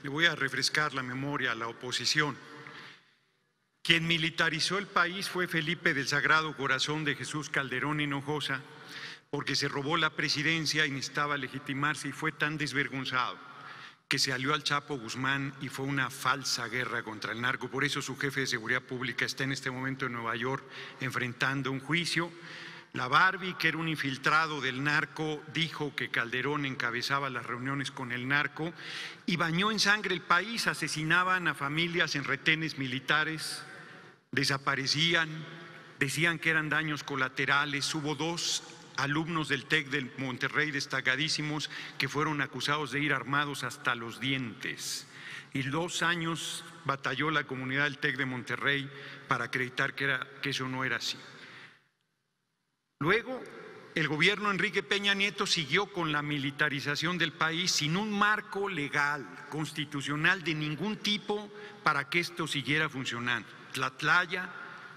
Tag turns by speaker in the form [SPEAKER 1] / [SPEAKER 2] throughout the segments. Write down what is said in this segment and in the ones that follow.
[SPEAKER 1] le voy a refrescar la memoria a la oposición. Quien militarizó el país fue Felipe del Sagrado Corazón de Jesús Calderón Hinojosa, porque se robó la presidencia y necesitaba legitimarse y fue tan desvergonzado que se alió al Chapo Guzmán y fue una falsa guerra contra el narco. Por eso su jefe de seguridad pública está en este momento en Nueva York enfrentando un juicio. La Barbie, que era un infiltrado del narco, dijo que Calderón encabezaba las reuniones con el narco y bañó en sangre el país. Asesinaban a familias en retenes militares, desaparecían, decían que eran daños colaterales. Hubo 2 alumnos del TEC de Monterrey destacadísimos que fueron acusados de ir armados hasta los dientes. Y 2 años batalló la comunidad del TEC de Monterrey para acreditar que eso no era así. Luego, el gobierno Enrique Peña Nieto siguió con la militarización del país sin un marco legal, constitucional de ningún tipo para que esto siguiera funcionando. Tlatlaya,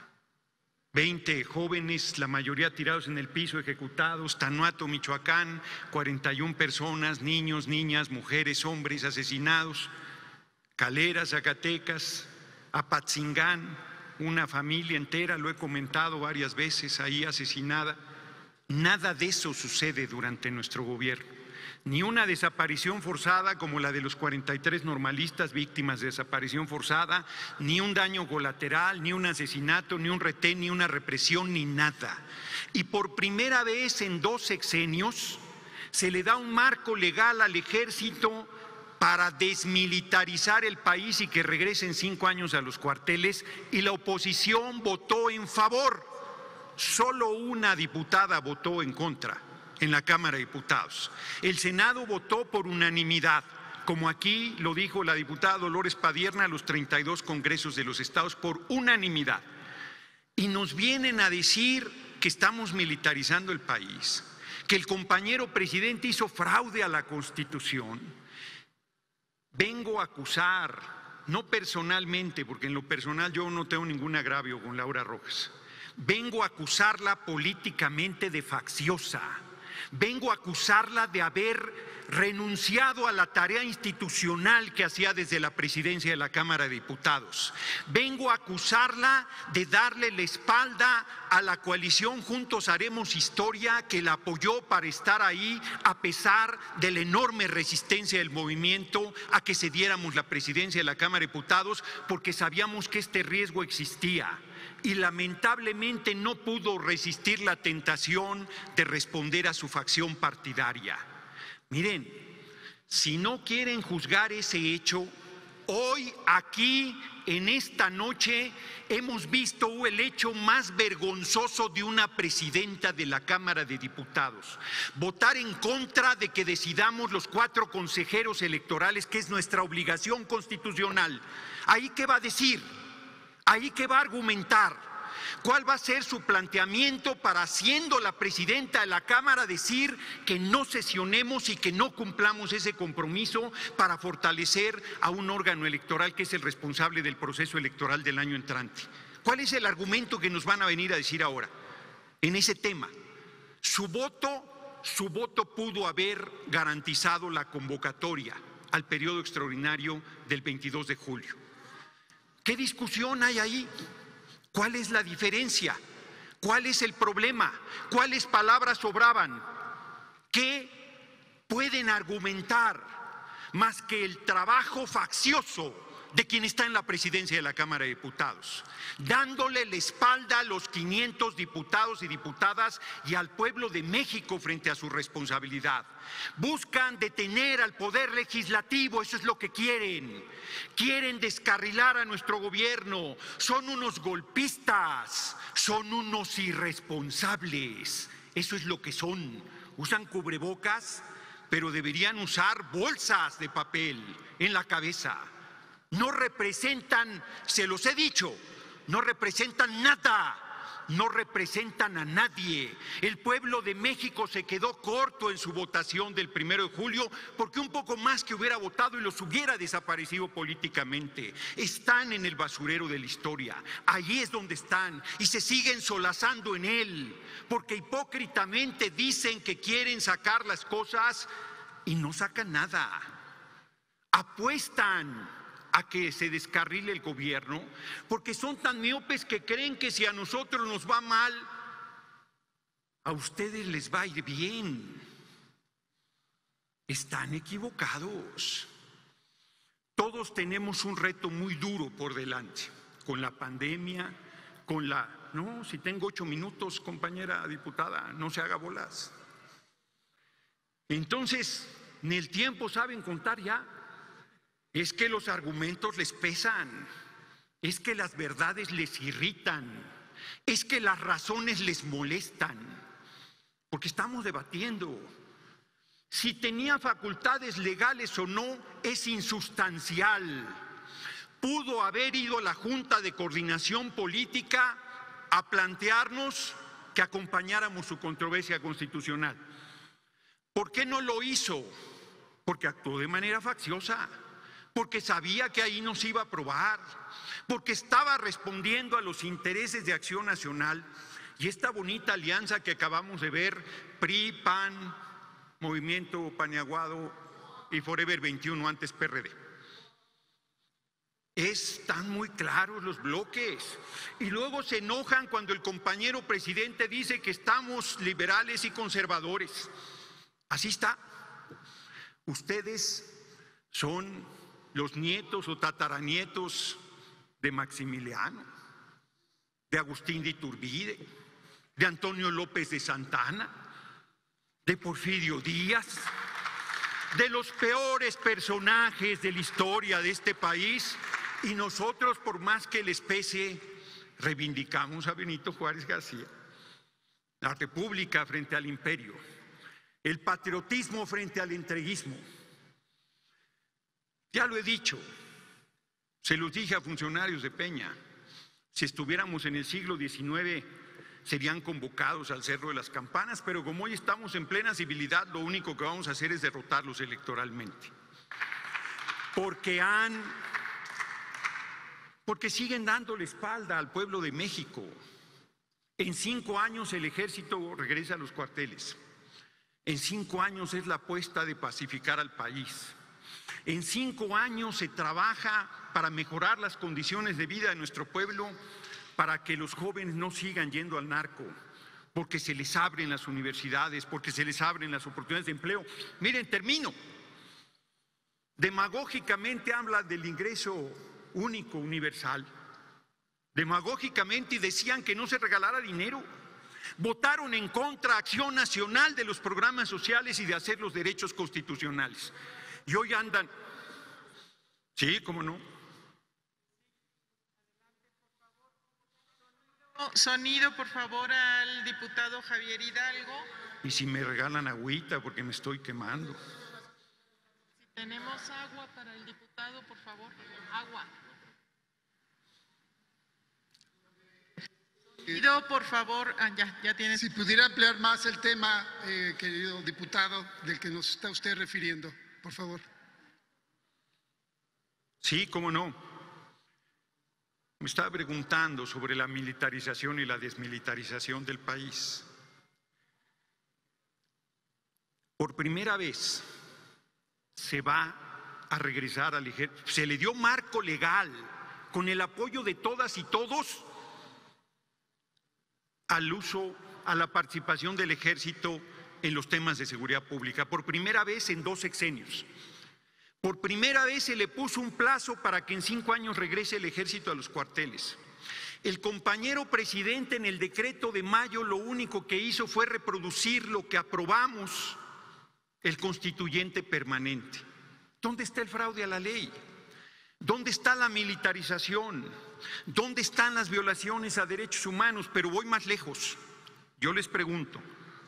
[SPEAKER 1] 20 jóvenes, la mayoría tirados en el piso, ejecutados. Tanuato, Michoacán, 41 personas, niños, niñas, mujeres, hombres asesinados. Calera, Zacatecas, Apatzingán, una familia entera, lo he comentado varias veces, ahí asesinada. Nada de eso sucede durante nuestro gobierno. Ni una desaparición forzada como la de los 43 normalistas víctimas de desaparición forzada, ni un daño colateral, ni un asesinato, ni un retén, ni una represión, ni nada. Y por primera vez en 2 sexenios se le da un marco legal al ejército para desmilitarizar el país y que regresen 5 años a los cuarteles, y la oposición votó en favor. Solo una diputada votó en contra en la Cámara de Diputados. El Senado votó por unanimidad, como aquí lo dijo la diputada Dolores Padierna, a los 32 congresos de los estados, por unanimidad. Y nos vienen a decir que estamos militarizando el país, que el compañero presidente hizo fraude a la Constitución. Vengo a acusar, no personalmente, porque en lo personal yo no tengo ningún agravio con Laura Rojas, vengo a acusarla políticamente de facciosa. Vengo a acusarla de haber renunciado a la tarea institucional que hacía desde la presidencia de la Cámara de Diputados. Vengo a acusarla de darle la espalda a la coalición Juntos Haremos Historia, que la apoyó para estar ahí a pesar de la enorme resistencia del movimiento a que cediéramos la presidencia de la Cámara de Diputados, porque sabíamos que este riesgo existía. Y lamentablemente no pudo resistir la tentación de responder a su facción partidaria. Miren, si no quieren juzgar ese hecho, hoy aquí en esta noche hemos visto el hecho más vergonzoso de una presidenta de la Cámara de Diputados: votar en contra de que decidamos los 4 consejeros electorales, que es nuestra obligación constitucional. ¿Ahí qué va a decir? ¿Ahí qué va a argumentar? ¿Cuál va a ser su planteamiento para, siendo la presidenta de la Cámara, decir que no sesionemos y que no cumplamos ese compromiso para fortalecer a un órgano electoral que es el responsable del proceso electoral del año entrante? ¿Cuál es el argumento que nos van a venir a decir ahora en ese tema? Su voto pudo haber garantizado la convocatoria al periodo extraordinario del 22 de julio. ¿Qué discusión hay ahí? ¿Cuál es la diferencia? ¿Cuál es el problema? ¿Cuáles palabras sobraban? ¿Qué pueden argumentar más que el trabajo faccioso de quien está en la presidencia de la Cámara de Diputados, dándole la espalda a los 500 diputados y diputadas y al pueblo de México frente a su responsabilidad? Buscan detener al poder legislativo, eso es lo que quieren. Quieren descarrilar a nuestro gobierno. Son unos golpistas, son unos irresponsables. Eso es lo que son. Usan cubrebocas, pero deberían usar bolsas de papel en la cabeza. No representan, se los he dicho, no representan nada. No representan a nadie. El pueblo de México se quedó corto en su votación del 1 de julio porque un poco más que hubiera votado y los hubiera desaparecido políticamente. Están en el basurero de la historia. Allí es donde están y se siguen solazando en él porque hipócritamente dicen que quieren sacar las cosas y no sacan nada. apuestan a que se descarrile el gobierno porque son tan miopes que creen que si a nosotros nos va mal, a ustedes les va a ir bien. Están equivocados. Todos tenemos un reto muy duro por delante, con la pandemia, con la... No, si tengo 8 minutos, compañera diputada, no se haga bolas. Entonces, ni el tiempo saben contar ya. Es que los argumentos les pesan, es que las verdades les irritan, es que las razones les molestan, porque estamos debatiendo. Si tenía facultades legales o no es insustancial. Pudo haber ido la Junta de Coordinación Política a plantearnos que acompañáramos su controversia constitucional. ¿Por qué no lo hizo? Porque actuó de manera facciosa, porque sabía que ahí nos iba a aprobar, porque estaba respondiendo a los intereses de Acción Nacional y esta bonita alianza que acabamos de ver, PRI, PAN, Movimiento Paniaguado y Forever 21, antes PRD. Están muy claros los bloques y luego se enojan cuando el compañero presidente dice que estamos liberales y conservadores. Así está. Ustedes son los nietos o tataranietos de Maximiliano, de Agustín de Iturbide, de Antonio López de Santana, de Porfirio Díaz, de los peores personajes de la historia de este país, y nosotros, por más que les pese, reivindicamos a Benito Juárez García, la república frente al imperio, el patriotismo frente al entreguismo. Ya lo he dicho, se los dije a funcionarios de Peña, si estuviéramos en el siglo XIX serían convocados al Cerro de las Campanas, pero como hoy estamos en plena civilidad, lo único que vamos a hacer es derrotarlos electoralmente. Porque siguen dándole espalda al pueblo de México. En 5 años el ejército regresa a los cuarteles. En 5 años es la apuesta de pacificar al país. En 5 años se trabaja para mejorar las condiciones de vida de nuestro pueblo, para que los jóvenes no sigan yendo al narco, porque se les abren las universidades, porque se les abren las oportunidades de empleo. Miren, termino. Demagógicamente habla del ingreso único universal. Demagógicamente, y decían que no se regalara dinero. Votaron en contra Acción Nacional de los programas sociales y de hacer los derechos constitucionales. Y hoy andan, sí, cómo no.
[SPEAKER 2] Sonido, por favor, al diputado Javier Hidalgo.
[SPEAKER 1] Y si me regalan agüita, porque me estoy quemando.
[SPEAKER 2] Si tenemos agua para el diputado, por favor, agua. Sonido, por favor, ya tienes.
[SPEAKER 3] Si pudiera ampliar más el tema, querido diputado, del que nos está usted refiriendo, por favor.
[SPEAKER 1] Sí, cómo no. Me estaba preguntando sobre la militarización y la desmilitarización del país. Por primera vez se va a regresar al ejército. Se le dio marco legal con el apoyo de todas y todos al uso, a la participación del ejército en los temas de seguridad pública. Por primera vez en 2 sexenios. Por primera vez se le puso un plazo para que en 5 años regrese el ejército a los cuarteles. El compañero presidente en el decreto de mayo lo único que hizo fue reproducir lo que aprobamos el constituyente permanente. ¿Dónde está el fraude a la ley? ¿Dónde está la militarización? ¿Dónde están las violaciones a derechos humanos? Pero voy más lejos. Yo les pregunto,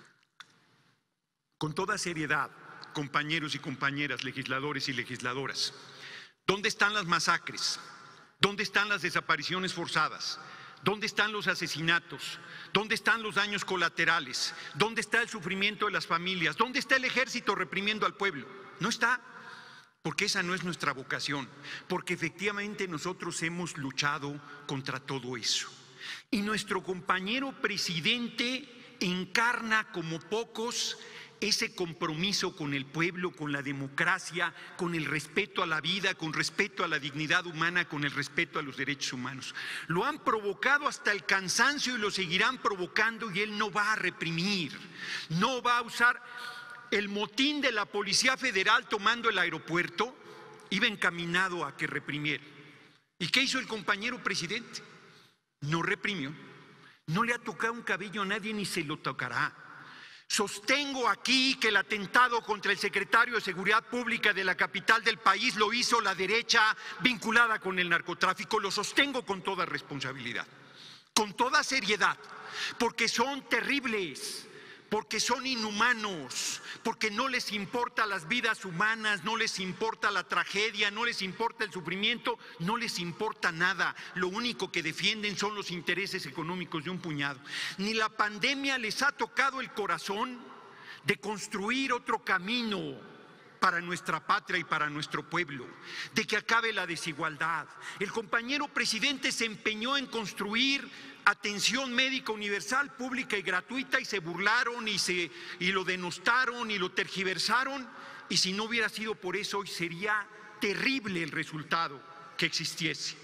[SPEAKER 1] con toda seriedad, compañeros y compañeras, legisladores y legisladoras, ¿dónde están las masacres? ¿Dónde están las desapariciones forzadas? ¿Dónde están los asesinatos? ¿Dónde están los daños colaterales? ¿Dónde está el sufrimiento de las familias? ¿Dónde está el ejército reprimiendo al pueblo? No está, porque esa no es nuestra vocación, porque efectivamente nosotros hemos luchado contra todo eso. Y nuestro compañero presidente encarna como pocos ese compromiso con el pueblo, con la democracia, con el respeto a la vida, con respeto a la dignidad humana, con el respeto a los derechos humanos. Lo han provocado hasta el cansancio y lo seguirán provocando, y él no va a reprimir, no va a usar el motín de la Policía Federal tomando el aeropuerto, iba encaminado a que reprimiera. ¿Y qué hizo el compañero presidente? No reprimió, no le ha tocado un cabello a nadie ni se lo tocará. Sostengo aquí que el atentado contra el secretario de Seguridad Pública de la capital del país lo hizo la derecha vinculada con el narcotráfico. Lo sostengo con toda responsabilidad, con toda seriedad, porque son terribles, porque son inhumanos, porque no les importa las vidas humanas, no les importa la tragedia, no les importa el sufrimiento, no les importa nada. Lo único que defienden son los intereses económicos de un puñado. Ni la pandemia les ha tocado el corazón de construir otro camino para nuestra patria y para nuestro pueblo, de que acabe la desigualdad. El compañero presidente se empeñó en construir atención médica universal, pública y gratuita, y se burlaron y lo denostaron y lo tergiversaron, y si no hubiera sido por eso hoy sería terrible el resultado que existiese.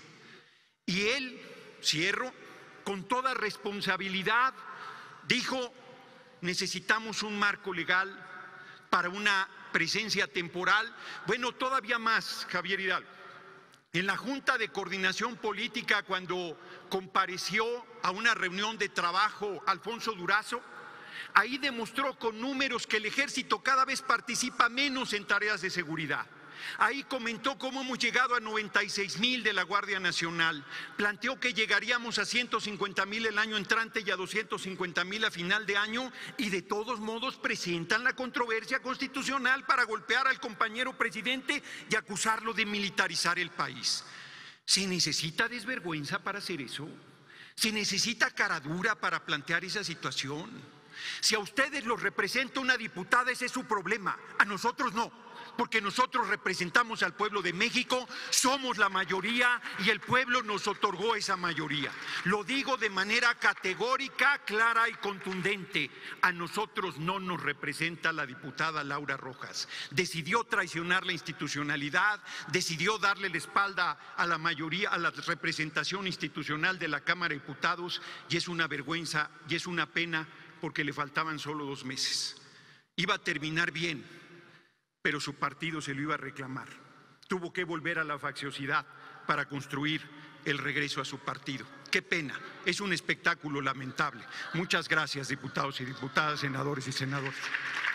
[SPEAKER 1] Y él, cierro, con toda responsabilidad dijo: necesitamos un marco legal para una presencia temporal. Bueno, todavía más, Javier Hidalgo. En la Junta de Coordinación Política, cuando compareció a una reunión de trabajo Alfonso Durazo, ahí demostró con números que el Ejército cada vez participa menos en tareas de seguridad. Ahí comentó cómo hemos llegado a 96,000 de la Guardia Nacional, planteó que llegaríamos a 150,000 el año entrante y a 250,000 a final de año, y de todos modos presentan la controversia constitucional para golpear al compañero presidente y acusarlo de militarizar el país. ¿Se necesita desvergüenza para hacer eso? ¿Se necesita caradura para plantear esa situación? Si a ustedes los representa una diputada, ese es su problema, a nosotros no, porque nosotros representamos al pueblo de México, somos la mayoría y el pueblo nos otorgó esa mayoría. Lo digo de manera categórica, clara y contundente: a nosotros no nos representa la diputada Laura Rojas. Decidió traicionar la institucionalidad, decidió darle la espalda a la mayoría, a la representación institucional de la Cámara de Diputados, y es una vergüenza y es una pena, porque le faltaban solo 2 meses. Iba a terminar bien, pero su partido se lo iba a reclamar. Tuvo que volver a la facciosidad para construir el regreso a su partido. Qué pena, es un espectáculo lamentable. Muchas gracias, diputados y diputadas, senadores y senadoras.